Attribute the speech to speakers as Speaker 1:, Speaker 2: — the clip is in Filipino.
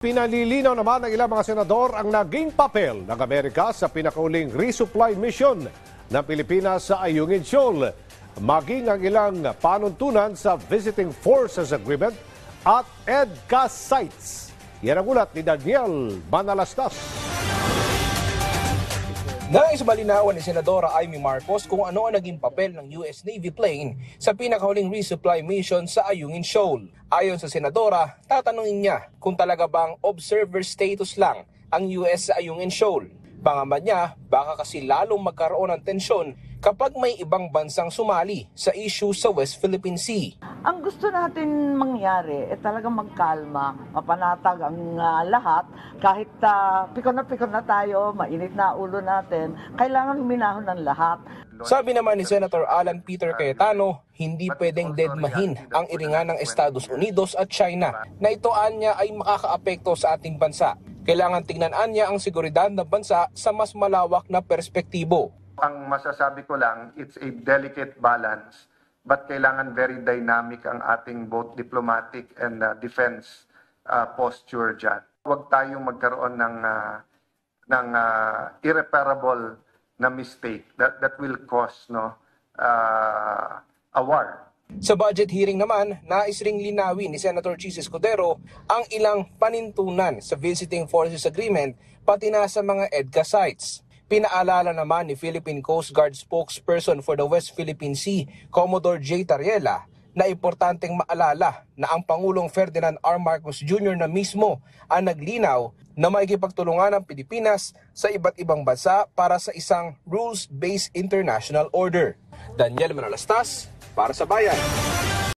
Speaker 1: Pinalilinaw naman ng ilang mga senador ang naging papel ng Amerika sa pinakauling resupply mission ng Pilipinas sa Ayungin Shoal, maging ang ilang panuntunan sa Visiting Forces Agreement at EDCA sites. Yan ang ulat ni Daniel Manalastas.
Speaker 2: Nais malinawan ni Senadora Amy Marcos kung ano ang naging papel ng US Navy plane sa pinakahuling resupply mission sa Ayungin Shoal. Ayon sa Senadora, tatanungin niya kung talaga bang observer status lang ang US sa Ayungin Shoal. Pangamba niya, baka kasi lalong magkaroon ng tensyon kapag may ibang bansang sumali sa issue sa West Philippine Sea.
Speaker 3: Ang gusto natin mangyari talagang magkalma, mapanatag ang lahat. Kahit pikon na tayo, mainit na ulo natin, kailangan huminahon ng lahat.
Speaker 2: Sabi naman ni Senator Alan Peter Cayetano, hindi pwedeng deadmahin ang iringan ng Estados Unidos at China na ito anya ay makakaapekto sa ating bansa. Kailangan tingnan niya ang seguridad ng bansa sa mas malawak na perspektibo.
Speaker 4: Ang masasabi ko lang, it's a delicate balance, but kailangan very dynamic ang ating both diplomatic and defense posture dyan. Huwag tayong magkaroon ng irreparable na mistake that will cause a war.
Speaker 2: Sa budget hearing naman, nais ring linawin ni Senator Chis Escudero ang ilang panintunan sa Visiting Forces Agreement pati na sa mga EDCA sites. Pinaalala naman ni Philippine Coast Guard spokesperson for the West Philippine Sea, Commodore J. Tariela, na importanteng maalala na ang Pangulong Ferdinand R. Marcos Jr. na mismo ang naglinaw na makikipagtulungan ng Pilipinas sa iba't ibang bansa para sa isang rules-based international order. Daniel Manalastas, para sa Bayan.